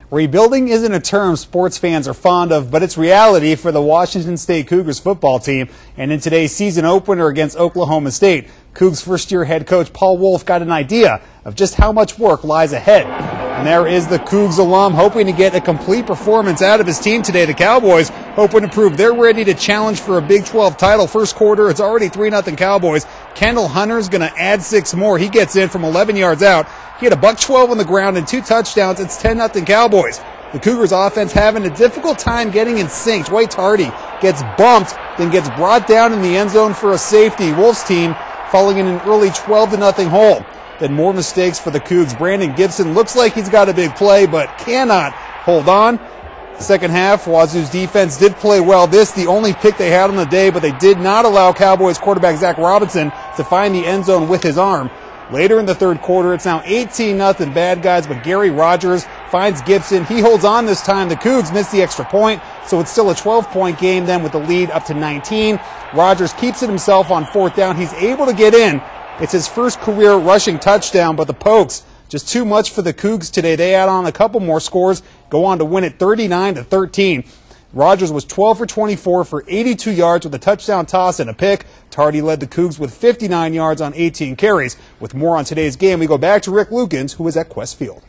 Rebuilding isn't a term sports fans are fond of, but it's reality for the Washington State Cougars football team. And in today's season opener against Oklahoma State, Cougs first-year head coach Paul Wulff got an idea of just how much work lies ahead. And there is the Cougs alum hoping to get a complete performance out of his team today. The Cowboys hoping to prove they're ready to challenge for a Big 12 title. First quarter, it's already 3-0 Cowboys. Kendall Hunter's going to add 6 more. He gets in from 11 yards out. He had a $112 on the ground and 2 touchdowns. It's 10-0 Cowboys. The Cougars offense having a difficult time getting in sync. Dwight Tardy gets bumped, then gets brought down in the end zone for a safety. Wulff's team falling in an early 12-0 hole. Then more mistakes for the Cougs. Brandon Gibson looks like he's got a big play, but cannot hold on. Second half, Wazoo's defense did play well. The only pick they had on the day, but they did not allow Cowboys quarterback Zach Robinson to find the end zone with his arm. Later in the third quarter, it's now 18-0 bad guys, but Gary Rogers finds Gibson. He holds on this time. The Cougs miss the extra point, so it's still a 12-point game then with the lead up to 19. Rogers keeps it himself on fourth down. He's able to get in. It's his first career rushing touchdown, but the Pokes, just too much for the Cougs today. They add on a couple more scores, go on to win it 39-13. Rogers was 12 for 24 for 82 yards with a touchdown toss and a pick. Tardy led the Cougs with 59 yards on 18 carries. With more on today's game, we go back to Rick Lukens, who was at Quest Field.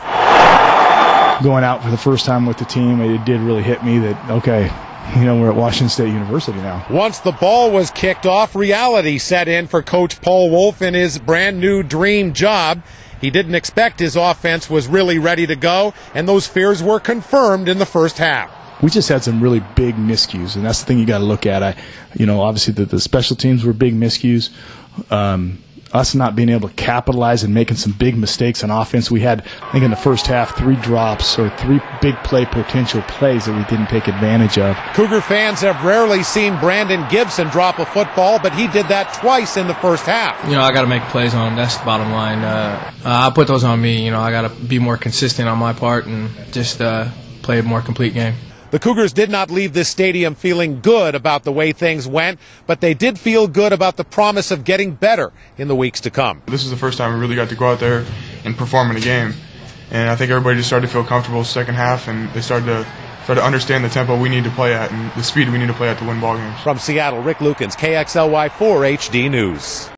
Going out for the first time with the team, it did really hit me that, okay, we're at Washington State University now. Once the ball was kicked off, reality set in for Coach Paul Wulff in his brand new dream job. He didn't expect his offense was really ready to go, and those fears were confirmed in the first half. We just had some really big miscues, and that's the thing you got to look at. Obviously the special teams were big miscues. Us not being able to capitalize and making some big mistakes on offense. We had, I think in the first half, 3 drops or 3 big play potential plays that we didn't take advantage of. Cougar fans have rarely seen Brandon Gibson drop a football, but he did that twice in the first half. I got to make plays on them. That's the bottom line. I put those on me. I got to be more consistent on my part and just play a more complete game. The Cougars did not leave this stadium feeling good about the way things went, but they did feel good about the promise of getting better in the weeks to come. This is the first time we really got to go out there and perform in a game. And I think everybody just started to feel comfortable second half, and they started to understand the tempo we need to play at and the speed we need to play at to win ball games. From Seattle, Rick Lukens, KXLY4 HD News.